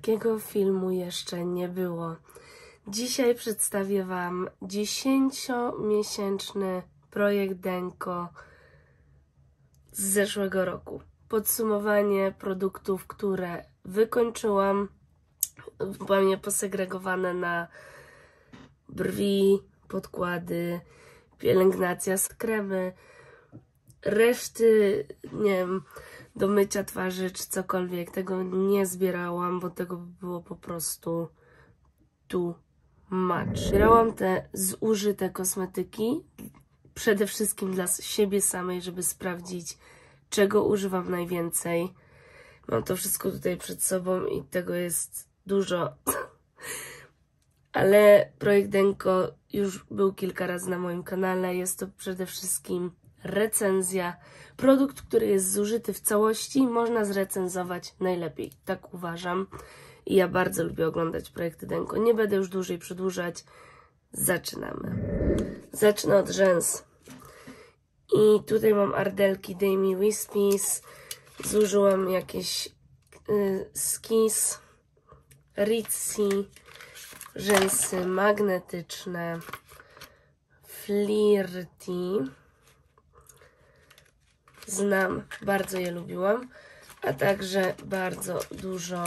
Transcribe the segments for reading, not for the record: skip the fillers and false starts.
Takiego filmu jeszcze nie było. Dzisiaj przedstawię Wam 10-miesięczny projekt Denko z zeszłego roku. Podsumowanie produktów, które wykończyłam, ładnie posegregowane na brwi, podkłady, pielęgnacja z kremy, reszty, nie wiem, do mycia twarzy czy cokolwiek. Tego nie zbierałam, bo tego by było po prostu too much. Zbierałam te zużyte kosmetyki przede wszystkim dla siebie samej, żeby sprawdzić, czego używam najwięcej. Mam to wszystko tutaj przed sobą i tego jest dużo. Ale projekt Denko już był kilka razy na moim kanale. Jest to przede wszystkim recenzja. Produkt, który jest zużyty w całości, można zrecenzować najlepiej. Tak uważam. I ja bardzo lubię oglądać projekty Denko. Nie będę już dłużej przedłużać. Zaczynamy. Zacznę od rzęs. I tutaj mam ardelki Dami Wispies. Zużyłam jakieś Skis, Ritzy, rzęsy magnetyczne, Flirty. Znam, bardzo je lubiłam, a także bardzo dużo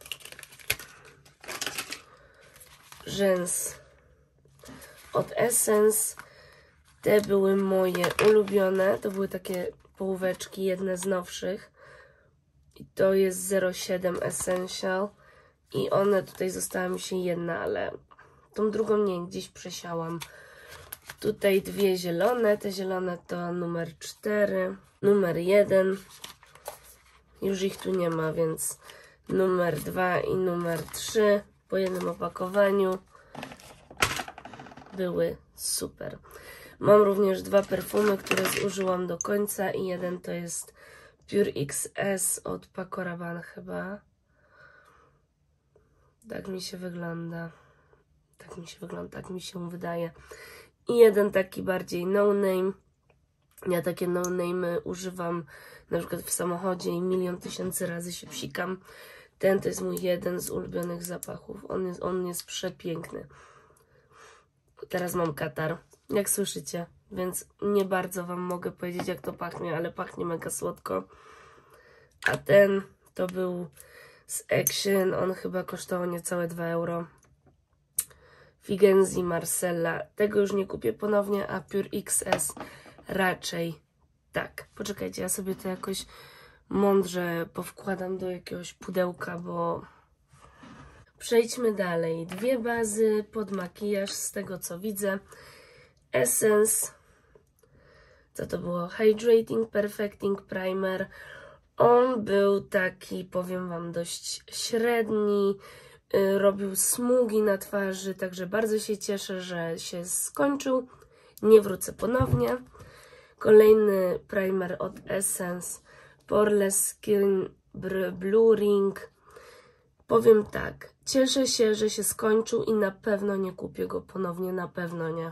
rzęs od Essence. Te były moje ulubione, to były takie połóweczki, jedne z nowszych. I to jest 07 Essential. I one, tutaj została mi się jedna, ale tą drugą nie, gdzieś przesiałam. Tutaj dwie zielone, te zielone to numer 4, numer 1. Już ich tu nie ma, więc numer 2 i numer 3 po jednym opakowaniu. Były super. Mam również dwa perfumy, które zużyłam do końca i jeden to jest Pure XS od Paco Rabanne chyba. Tak mi się wygląda. Tak mi się wydaje. I jeden taki bardziej no name. Ja takie no name używam na przykład w samochodzie i 1 000 000 razy się psikam. Ten to jest mój jeden z ulubionych zapachów. On jest przepiękny. Teraz mam katar, jak słyszycie, więc nie bardzo Wam mogę powiedzieć, jak to pachnie, ale pachnie mega słodko. A ten to był z Action, on chyba kosztował niecałe 2 euro. Figenzi Marcella, tego już nie kupię ponownie, a Pure XS raczej tak. Poczekajcie, ja sobie to jakoś mądrze powkładam do jakiegoś pudełka, bo... Przejdźmy dalej. Dwie bazy pod makijaż, z tego co widzę. Essence. Co to było? Hydrating Perfecting Primer. On był taki, powiem Wam, dość średni. Robił smugi na twarzy, także bardzo się cieszę, że się skończył. Nie wrócę ponownie. Kolejny primer od Essence. Poreless Skin Blurring. Powiem tak, cieszę się, że się skończył i na pewno nie kupię go ponownie, na pewno nie.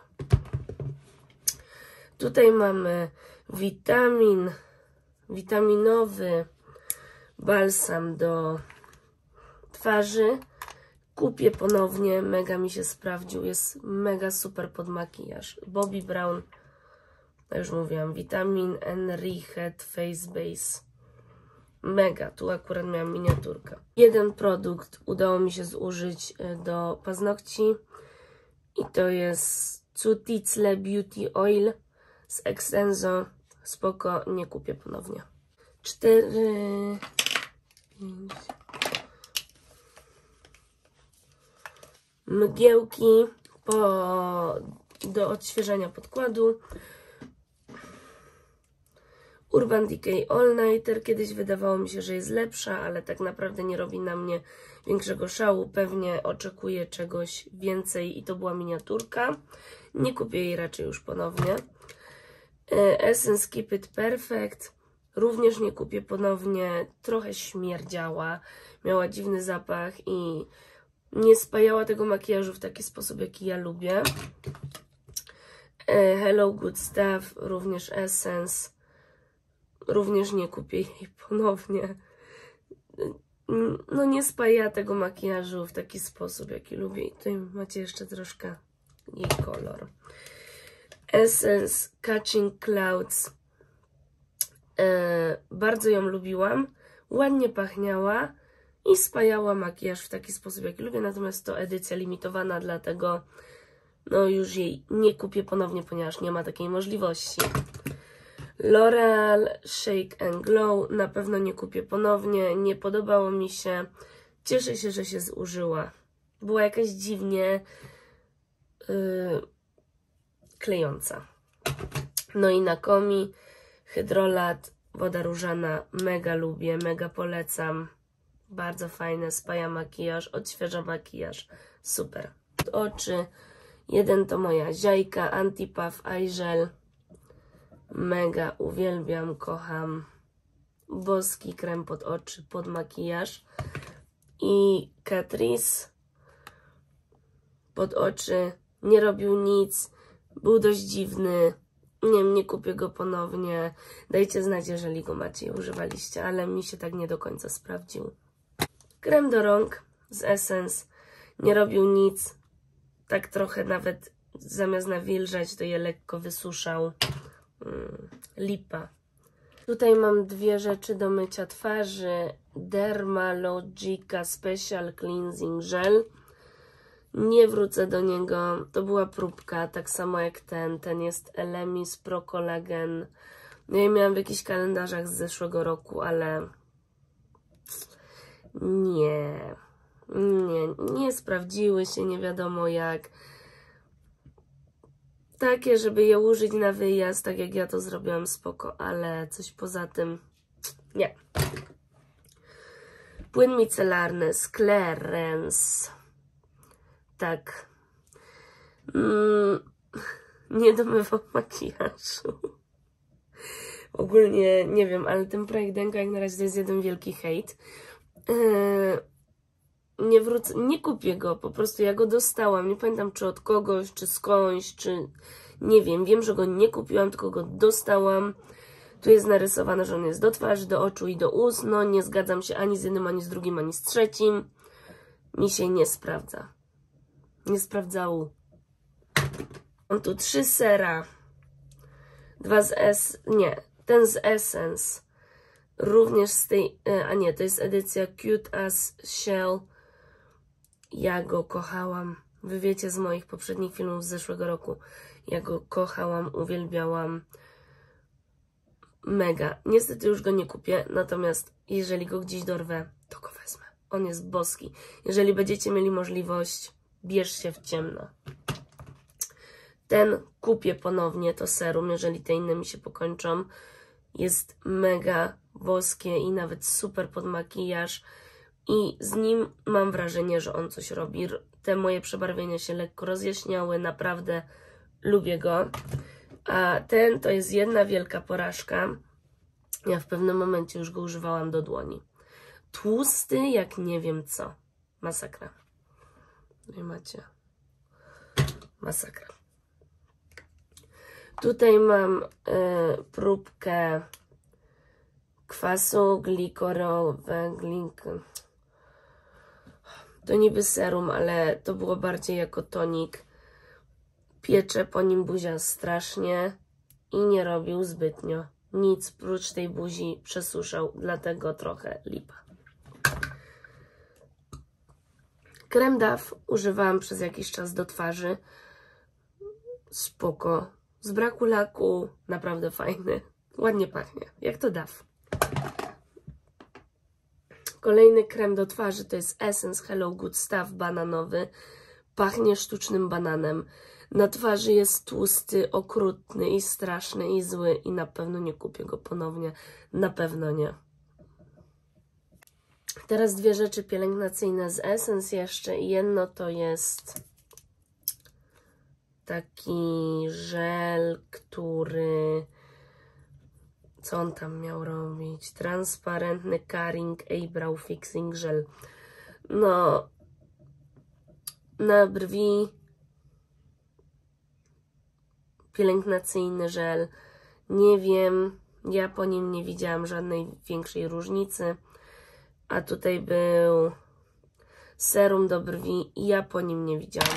Tutaj mamy witaminowy balsam do twarzy. Kupię ponownie, mega mi się sprawdził, jest mega super pod makijaż. Bobbi Brown, ja już mówiłam, Vitamin Enriched Face Base. Mega, tu akurat miałam miniaturkę. Jeden produkt udało mi się zużyć do paznokci i to jest Cuticle Beauty Oil z Extenso. Spoko, nie kupię ponownie. 4, 5 mgiełki do odświeżania podkładu. Urban Decay All Nighter. Kiedyś wydawało mi się, że jest lepsza, ale tak naprawdę nie robi na mnie większego szału. Pewnie oczekuję czegoś więcej i to była miniaturka. Nie kupię jej raczej już ponownie. Essence Keep It Perfect. Również nie kupię ponownie. Trochę śmierdziała. Miała dziwny zapach i nie spajała tego makijażu w taki sposób, jaki ja lubię. Hello Good Stuff. Również Essence. Również nie kupię jej ponownie. no nie spaja tego makijażu w taki sposób, jaki lubię. I tutaj macie jeszcze troszkę jej kolor. Essence Catching Clouds. Bardzo ją lubiłam. Ładnie pachniała i spajała makijaż w taki sposób, jaki lubię. Natomiast to edycja limitowana, dlatego no już jej nie kupię ponownie, ponieważ nie ma takiej możliwości. L'Oreal Shake and Glow na pewno nie kupię ponownie, nie podobało mi się. Cieszę się, że się zużyła. Była jakaś dziwnie klejąca. No i na Komi Hydrolat, woda różana, mega lubię, mega polecam. Bardzo fajne, spaja makijaż, odświeża makijaż, super. Oczy, jeden to moja ziajka, Anti-Puff Eye Gel. Mega uwielbiam, kocham. Boski krem pod oczy, pod makijaż. I Catrice pod oczy. Nie robił nic. Był dość dziwny. Nie kupię go ponownie. Dajcie znać, jeżeli go macie i używaliście, ale mi się tak nie do końca sprawdził. Krem do rąk z Essence. Nie robił nic. Tak trochę nawet zamiast nawilżać, to je lekko wysuszał. Lipa. Tutaj mam dwie rzeczy do mycia twarzy. Dermalogica Special Cleansing Gel. Nie wrócę do niego. To była próbka, tak samo jak ten. Ten jest Elemis Pro Collagen. Ja miałam w jakichś kalendarzach z zeszłego roku, ale nie sprawdziły się, nie wiadomo jak. Takie, żeby je użyć na wyjazd, tak jak ja to zrobiłam, spoko, ale coś poza tym nie. Płyn micelarny z Clarins. Tak. Nie domywam makijażu. Ogólnie nie wiem, ale ten projekt Denko jak na razie to jest jeden wielki hejt. Nie wrócę, nie kupię go, po prostu ja go dostałam, nie pamiętam czy od kogoś, czy skądś, czy nie wiem, wiem, że go nie kupiłam, tylko go dostałam. Tu jest narysowane, że on jest do twarzy, do oczu i do ust, no nie zgadzam się ani z jednym, ani z drugim, ani z trzecim. Mi się nie sprawdza. Nie sprawdzał. Mam tu 3 sera. 2 z ten z Essence. Również z tej, a nie, to jest edycja Cute as Shell. Ja go kochałam. Wy wiecie z moich poprzednich filmów z zeszłego roku. Ja go kochałam, uwielbiałam. Mega. Niestety już go nie kupię, natomiast jeżeli go gdzieś dorwę, to go wezmę. On jest boski. Jeżeli będziecie mieli możliwość, bierzcie w ciemno. Ten kupię ponownie, to serum, jeżeli te inne mi się pokończą. Jest mega boskie i nawet super pod makijaż. I z nim mam wrażenie, że on coś robi. Te moje przebarwienia się lekko rozjaśniały, naprawdę lubię go. A ten to jest jedna wielka porażka. Ja w pewnym momencie już go używałam do dłoni. Tłusty jak nie wiem co. Masakra. Nie macie. Masakra. Tutaj mam próbkę kwasu glikorowego. To niby serum, ale to było bardziej jako tonik. Piecze po nim buzia strasznie i nie robił zbytnio nic, prócz tej buzi przesuszał, dlatego trochę lipa. Krem Dove używałam przez jakiś czas do twarzy. Spoko. Z braku laku naprawdę fajny. Ładnie pachnie, jak to Dove. Kolejny krem do twarzy to jest Essence Hello Good Stuff bananowy. Pachnie sztucznym bananem. Na twarzy jest tłusty, okrutny i straszny i zły i na pewno nie kupię go ponownie. Na pewno nie. Teraz dwie rzeczy pielęgnacyjne z Essence jeszcze. Jedno to jest taki żel, który... Co on tam miał robić? Transparentny Caring Eyebrow Fixing Gel. No, na brwi pielęgnacyjny żel. Nie wiem, ja po nim nie widziałam żadnej większej różnicy. A tutaj był serum do brwi i ja po nim nie widziałam.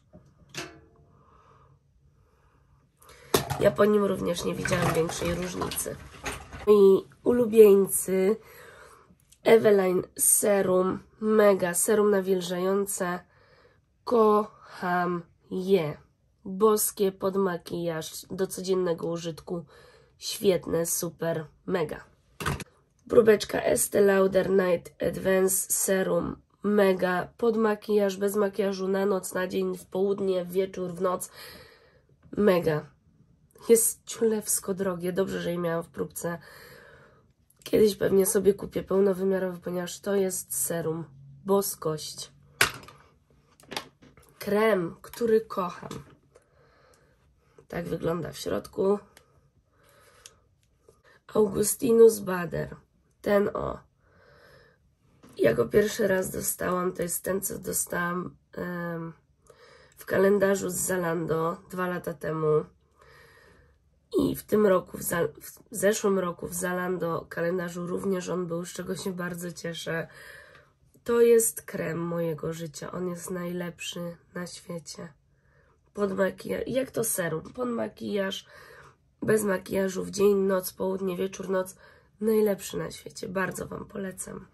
Ja po nim również nie widziałam większej różnicy. I ulubieńcy Eveline Serum, mega serum nawilżające. Kocham je. Boskie pod makijaż do codziennego użytku. Świetne, super, mega. Próbeczka Estée Lauder Night Advance Serum. Mega, pod makijaż, bez makijażu, na noc, na dzień, w południe, w wieczór, w noc. Mega. Jest ciulewsko drogie. Dobrze, że je miałam w próbce. Kiedyś pewnie sobie kupię pełnowymiarowy, ponieważ to jest serum. Boskość. Krem, który kocham. Tak wygląda w środku. Augustinus Bader. Ten o. Ja go pierwszy raz dostałam. To jest ten, co dostałam w kalendarzu z Zalando 2 lata temu. I w tym roku, w zeszłym roku w Zalando kalendarzu również on był, z czego się bardzo cieszę. To jest krem mojego życia. On jest najlepszy na świecie. Pod makijaż, jak to serum. Pod makijaż, bez makijażu, w dzień, noc, południe, wieczór, noc. Najlepszy na świecie. Bardzo Wam polecam.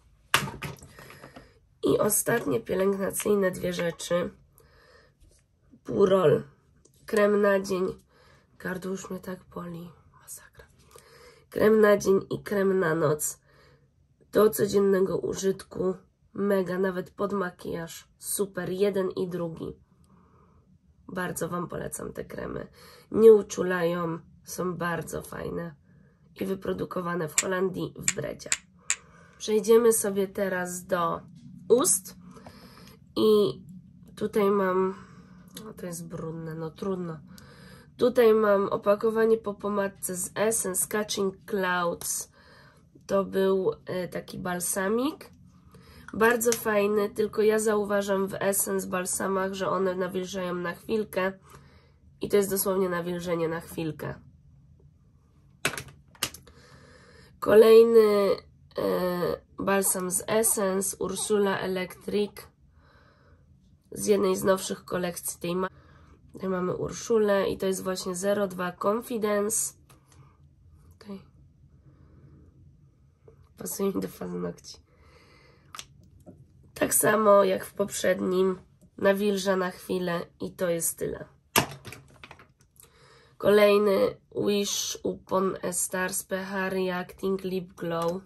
I ostatnie pielęgnacyjne 2 rzeczy. Purol. Krem na dzień. Gardło już mnie tak boli. Masakra. Krem na dzień i krem na noc. Do codziennego użytku. Mega, nawet pod makijaż. Super, jeden i drugi. Bardzo Wam polecam te kremy. Nie uczulają, są bardzo fajne. I wyprodukowane w Holandii, w Bredzie. Przejdziemy sobie teraz do ust. I tutaj mam... O, to jest brudne, no trudno. Tutaj mam opakowanie po pomadce z Essence Catching Clouds. To był taki balsamik. Bardzo fajny, tylko ja zauważam w Essence balsamach, że one nawilżają na chwilkę. I to jest dosłownie nawilżenie na chwilkę. Kolejny balsam z Essence, Ursula Electric. Z jednej z nowszych kolekcji tej marki. Tutaj mamy Urszulę i to jest właśnie 02 Confidence. Okay. Pasuje mi do paznokci. Tak samo jak w poprzednim, nawilża na chwilę i to jest tyle. Kolejny Wish Upon a Stars pH Reacting Lip Glow.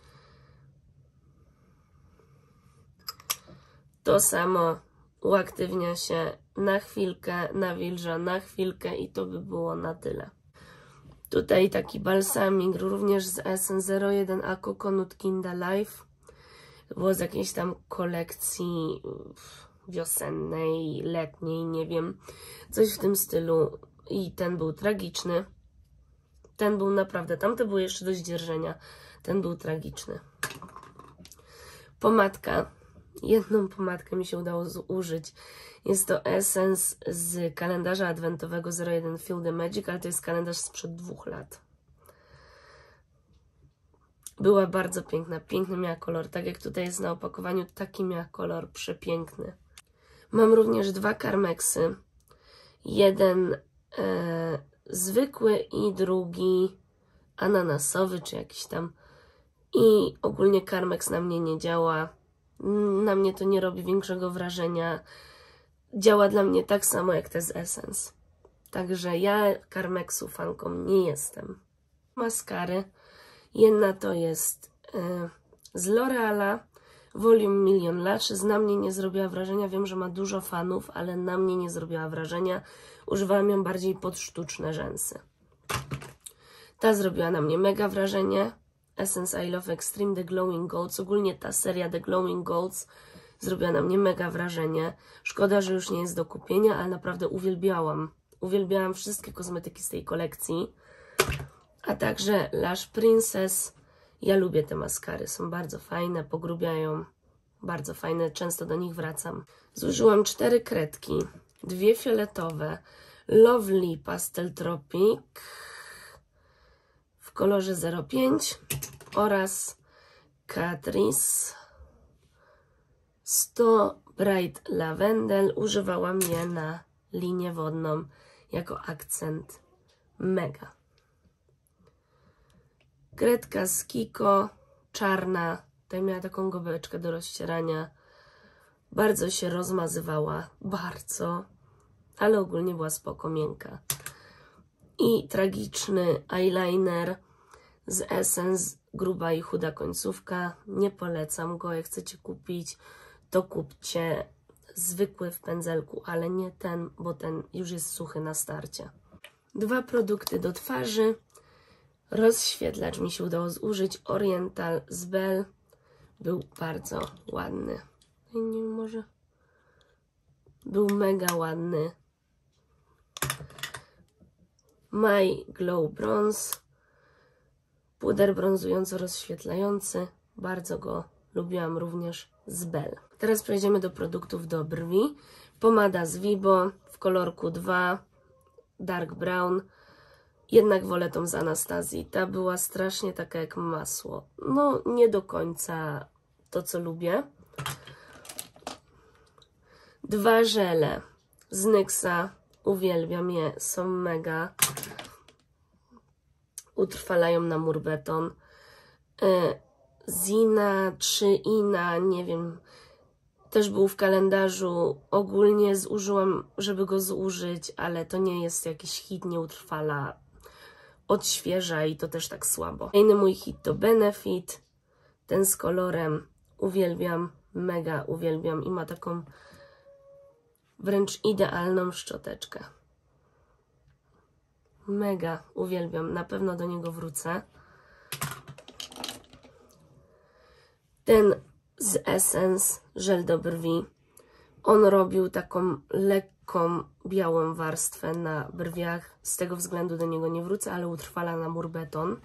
To samo uaktywnia się na chwilkę, nawilża na chwilkę i to by było na tyle. Tutaj taki balsamik również z Essence 01 Coconut Kinda Life. To było z jakiejś tam kolekcji wiosennej, letniej, nie wiem. Coś w tym stylu. I ten był tragiczny. Ten był naprawdę, tamte były jeszcze do zdzierżenia. Ten był tragiczny. Pomadka. Jedną pomadkę mi się udało zużyć. Jest to Essence z kalendarza adwentowego 01 Feel the Magic, ale to jest kalendarz sprzed 2 lat. Była bardzo piękna, piękny miała kolor, tak jak tutaj jest na opakowaniu, taki miała kolor, przepiękny. Mam również 2 Carmexy. Jeden zwykły i drugi ananasowy, czy jakiś tam. I ogólnie Carmex na mnie nie działa. Na mnie to nie robi większego wrażenia. Działa dla mnie tak samo jak te z Essence. Także ja Carmexu fanką nie jestem. Maskary. Jedna to jest z L'Oreala Volume Million Lashes. Na mnie nie zrobiła wrażenia. Wiem, że ma dużo fanów, ale na mnie nie zrobiła wrażenia. Używałam ją bardziej pod sztuczne rzęsy. Ta zrobiła na mnie mega wrażenie. Essence I Love Extreme The Glowing Golds. Ogólnie ta seria The Glowing Golds zrobiła na mnie mega wrażenie. Szkoda, że już nie jest do kupienia, ale naprawdę uwielbiałam. Uwielbiałam wszystkie kosmetyki z tej kolekcji. A także Lash Princess. Ja lubię te maskary. Są bardzo fajne, pogrubiają. Bardzo fajne, często do nich wracam. Zużyłam 4 kredki. 2 fioletowe. Lovely Pastel Tropic w kolorze 05 oraz Catrice 100 Bright Lavendel. Używałam je na linię wodną jako akcent. Mega. Kredka z Kiko, czarna. Tutaj miała taką gąbeczkę do rozcierania. Bardzo się rozmazywała. Bardzo. Ale ogólnie była spoko, miękka. I tragiczny eyeliner z Essence, gruba i chuda końcówka. Nie polecam go. Jak chcecie kupić, to kupcie zwykły w pędzelku, ale nie ten, bo ten już jest suchy na starcie. 2 produkty do twarzy. Rozświetlacz mi się udało zużyć. Oriental z Bell. Był bardzo ładny. Nie wiem, może... Był mega ładny. My Glow Bronze. Puder brązująco-rozświetlający. Bardzo go lubiłam również z Bell. Teraz przejdziemy do produktów do brwi. Pomada z Vibo w kolorku 2. Dark Brown. Jednak wolę tą z Anastazji. Ta była strasznie taka jak masło. No, nie do końca to, co lubię. 2 żele z NYXa. Uwielbiam je. Są mega. Utrwalają na mur beton. Zina, 3 Ina, nie wiem. Też był w kalendarzu. Ogólnie zużyłam, żeby go zużyć, ale to nie jest jakiś hit, nie utrwala. Odświeża i to też tak słabo. Kolejny mój hit to Benefit. Ten z kolorem. Uwielbiam. Mega uwielbiam. I ma taką wręcz idealną szczoteczkę. Mega uwielbiam. Na pewno do niego wrócę. Ten z Essence, żel do brwi. On robił taką lekką, białą warstwę na brwiach. Z tego względu do niego nie wrócę, ale utrwala na mur beton.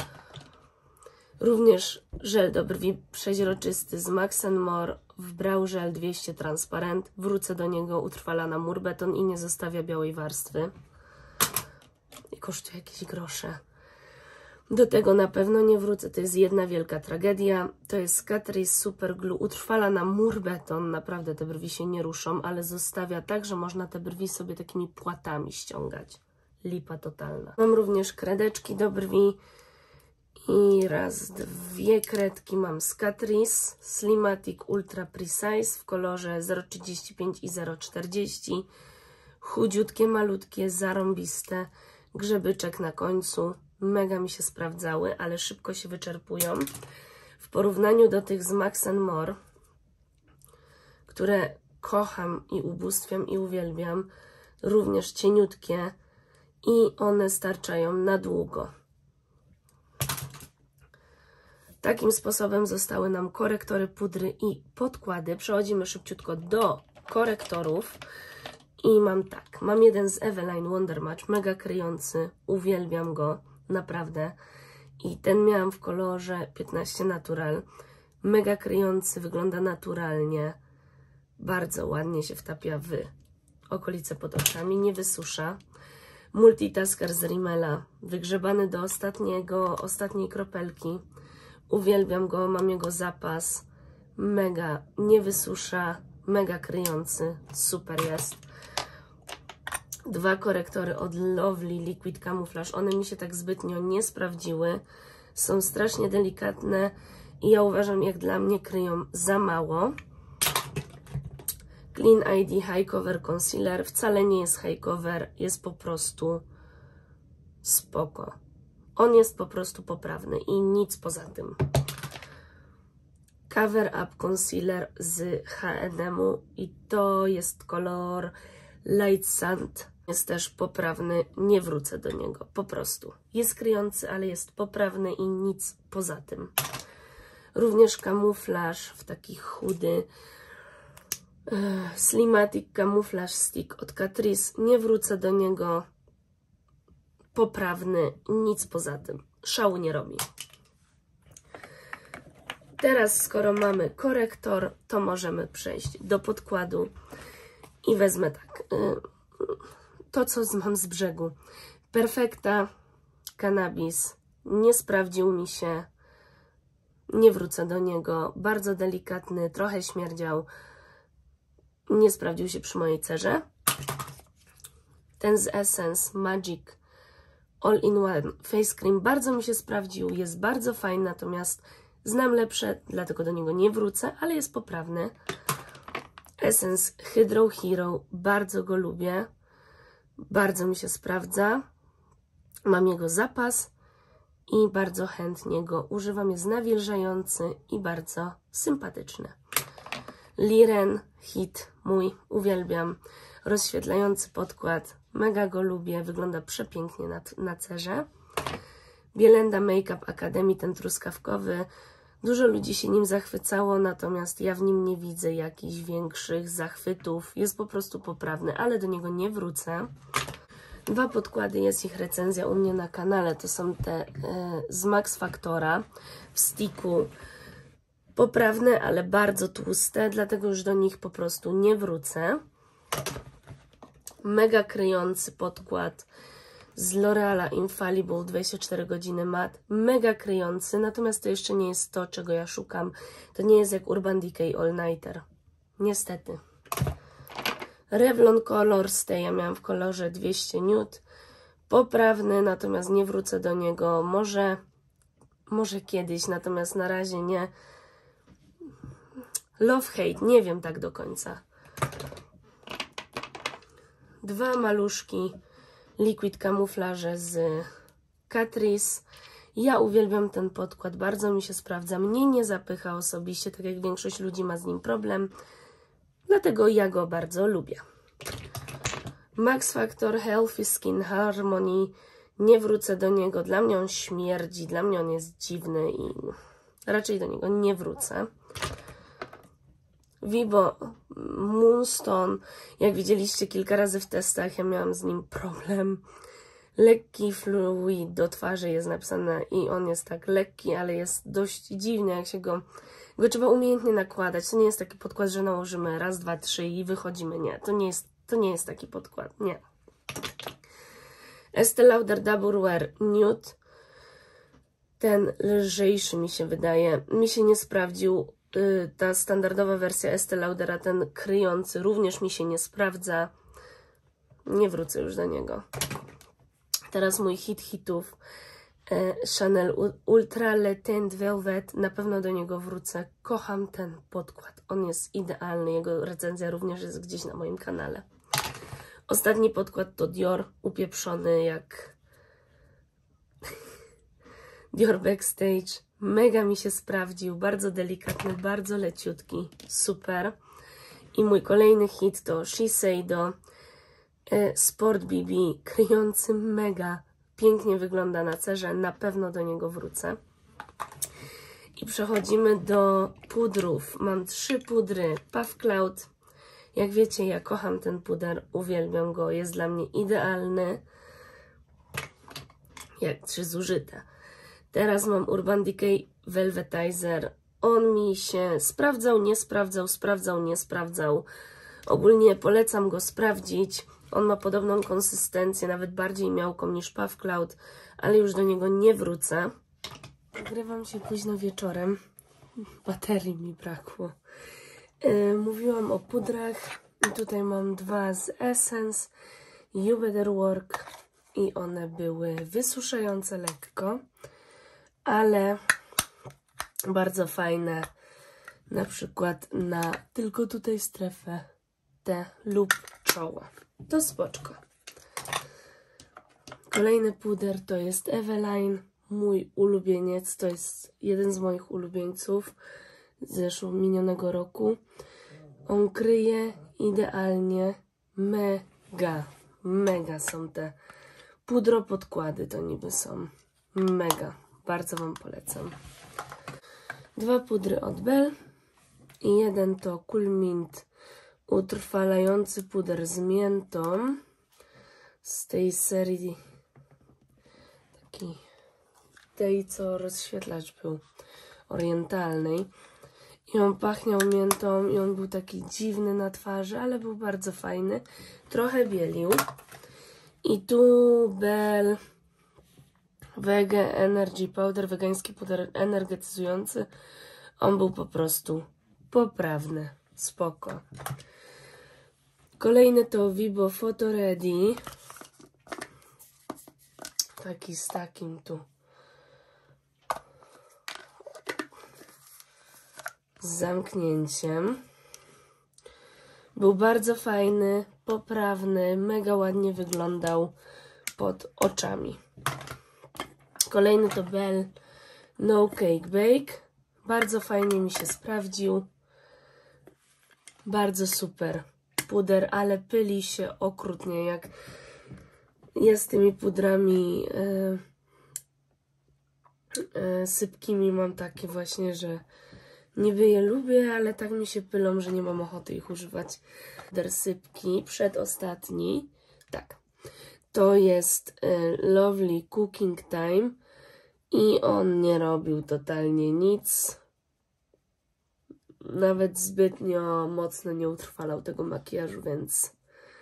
Również żel do brwi przeźroczysty z Max & More w Brow Gel 200 transparent. Wrócę do niego, utrwala na mur beton i nie zostawia białej warstwy. I kosztuje jakieś grosze. Do tego na pewno nie wrócę, to jest jedna wielka tragedia. To jest Catrice Super Glue, utrwala na mur beton, naprawdę te brwi się nie ruszą, ale zostawia tak, że można te brwi sobie takimi płatami ściągać. Lipa totalna. Mam również kredeczki do brwi i raz, 2 kredki mam z Catrice Slimatic Ultra Precise w kolorze 0,35 i 0,40. Chudziutkie, malutkie, zarąbiste, grzebyczek na końcu. Mega mi się sprawdzały, ale szybko się wyczerpują. W porównaniu do tych z Max & More, które kocham i ubóstwiam i uwielbiam, również cieniutkie i one starczają na długo. Takim sposobem zostały nam korektory, pudry i podkłady. Przechodzimy szybciutko do korektorów. I mam tak, mam jeden z Eveline Wonder Match, mega kryjący, uwielbiam go, naprawdę. I ten miałam w kolorze 15 Natural, mega kryjący, wygląda naturalnie, bardzo ładnie się wtapia w okolice pod oczami, nie wysusza. Multitasker z Rimmela, wygrzebany do ostatniej kropelki, uwielbiam go, mam jego zapas, mega, nie wysusza, mega kryjący, super jest. 2 korektory od Lovely Liquid Camouflage. One mi się tak zbytnio nie sprawdziły. Są strasznie delikatne i ja uważam, jak dla mnie kryją za mało. Clean ID High Cover Concealer. Wcale nie jest high cover, jest po prostu spoko. On jest po prostu poprawny i nic poza tym. Cover Up Concealer z H&M-u i to jest kolor Light Sand. Jest też poprawny, nie wrócę do niego, po prostu. Jest kryjący, ale jest poprawny i nic poza tym. Również kamuflaż w taki chudy Slimatic Camouflage Stick od Catrice. Nie wrócę do niego, poprawny, nic poza tym. Szału nie robi. Teraz, skoro mamy korektor, to możemy przejść do podkładu i wezmę tak. To, co mam z brzegu. Perfecta Cannabis. Nie sprawdził mi się. nie wrócę do niego. Bardzo delikatny, trochę śmierdział. Nie sprawdził się przy mojej cerze. Ten z Essence Magic All-in-One Face Cream bardzo mi się sprawdził. Jest bardzo fajny, natomiast znam lepsze, dlatego do niego nie wrócę, ale jest poprawny. Essence Hydro Hero. Bardzo go lubię. Bardzo mi się sprawdza. Mam jego zapas i bardzo chętnie go używam. Jest nawilżający i bardzo sympatyczny. Liren Hit mój, uwielbiam. Rozświetlający podkład, mega go lubię, wygląda przepięknie na cerze. Bielenda Makeup Academy, ten truskawkowy. Dużo ludzi się nim zachwycało, natomiast ja w nim nie widzę jakichś większych zachwytów. Jest po prostu poprawny, ale do niego nie wrócę. Dwa podkłady, jest ich recenzja u mnie na kanale. To są te z Max Factora w sticku. Poprawne, ale bardzo tłuste, dlatego już do nich po prostu nie wrócę. Mega kryjący podkład z L'Oreala Infallible 24 godziny mat. Mega kryjący, natomiast to jeszcze nie jest to, czego ja szukam. To nie jest jak Urban Decay All Nighter. Niestety. Revlon Color Stay, ja miałam w kolorze 200 nude. Poprawny, natomiast nie wrócę do niego. Może kiedyś, natomiast na razie nie. Love Hate, nie wiem tak do końca. Dwa maluszki Liquid Camouflage z Catrice. Ja uwielbiam ten podkład, bardzo mi się sprawdza. Mnie nie zapycha osobiście, tak jak większość ludzi ma z nim problem. Dlatego ja go bardzo lubię. Max Factor Healthy Skin Harmony. Nie wrócę do niego. Dla mnie on śmierdzi, dla mnie on jest dziwny i raczej do niego nie wrócę. Vivo Moonstone. Jak widzieliście kilka razy w testach, ja miałam z nim problem. Lekki fluid do twarzy jest napisane i on jest tak lekki, ale jest dość dziwny, jak się go trzeba umiejętnie nakładać. To nie jest taki podkład, że nałożymy raz, dwa, trzy i wychodzimy. Nie, to nie jest taki podkład, nie. Estée Lauder Double Wear Nude. Ten lżejszy mi się wydaje. Mi się nie sprawdził. Ta standardowa wersja Estée Laudera, ten kryjący, również mi się nie sprawdza. Nie wrócę już do niego. Teraz mój hit hitów. Chanel Ultra Le Teint Velvet. Na pewno do niego wrócę. Kocham ten podkład. On jest idealny. Jego recenzja również jest gdzieś na moim kanale. Ostatni podkład to Dior. Upieprzony jak Dior Backstage. Mega mi się sprawdził. Bardzo delikatny, bardzo leciutki. Super. I mój kolejny hit to Shiseido Sport BB. Kryjący mega. Pięknie wygląda na cerze. Na pewno do niego wrócę. I przechodzimy do pudrów. Mam 3 pudry. Puff Cloud. Jak wiecie, ja kocham ten puder. Uwielbiam go. Jest dla mnie idealny. Jak 3 zużyte. Teraz mam Urban Decay Velvetizer. On mi się sprawdzał, nie sprawdzał, sprawdzał, nie sprawdzał. Ogólnie polecam go sprawdzić. On ma podobną konsystencję, nawet bardziej miałką niż Puff Cloud, ale już do niego nie wrócę. Nagrywam się późno wieczorem. Baterii mi brakło. Mówiłam o pudrach. Tutaj mam 2 z Essence. You Better Work. I one były wysuszające lekko, ale bardzo fajne. Na przykład na tylko tutaj strefę T lub czoła. To spoczko. Kolejny puder to jest Eveline. Mój ulubieniec. To jest jeden z moich ulubieńców z minionego roku. On kryje idealnie. Mega są te pudropodkłady, to niby są. Mega. Bardzo Wam polecam. 2 pudry od Bell i jeden to Cool Mint utrwalający puder z miętą z tej serii tej, co rozświetlacz był, orientalnej. I on pachniał miętą i on był taki dziwny na twarzy, ale był bardzo fajny. Trochę bielił. I tu Bell Wege Energy Powder, wegański puder energetyzujący. On był po prostu poprawny. Spoko. Kolejny to Vibo Photo Ready. Taki z takim tu. Z zamknięciem. Był bardzo fajny, poprawny, mega ładnie wyglądał pod oczami. Kolejny to Bell No Cake Bake. Bardzo fajnie mi się sprawdził. Bardzo super puder, ale pyli się okrutnie. Jak ja z tymi pudrami sypkimi mam takie właśnie, że niby je lubię, ale tak mi się pylą, że nie mam ochoty ich używać. Puder sypki, przedostatni. Tak. To jest Lovely Cooking Time i on nie robił totalnie nic. Nawet zbytnio mocno nie utrwalał tego makijażu, więc...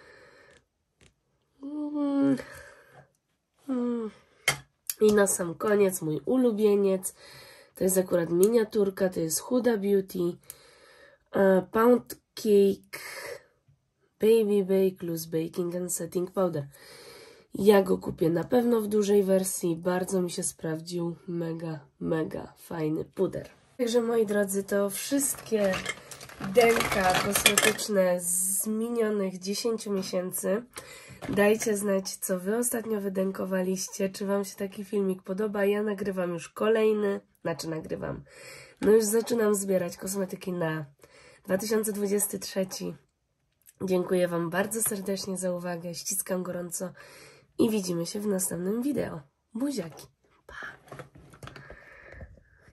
I na sam koniec mój ulubieniec. To jest akurat miniaturka, to jest Huda Beauty Pound Cake Baby Bake Loose Baking and Setting Powder. Ja go kupię na pewno w dużej wersji. Bardzo mi się sprawdził. Mega fajny puder. Także moi drodzy, to wszystkie denka kosmetyczne z minionych 10 miesięcy. Dajcie znać, co wy ostatnio wydenkowaliście. Czy wam się taki filmik podoba? Ja nagrywam już kolejny. No już zaczynam zbierać kosmetyki na 2023. Dziękuję wam bardzo serdecznie za uwagę. Ściskam gorąco i widzimy się w następnym wideo. Buziaki. Pa!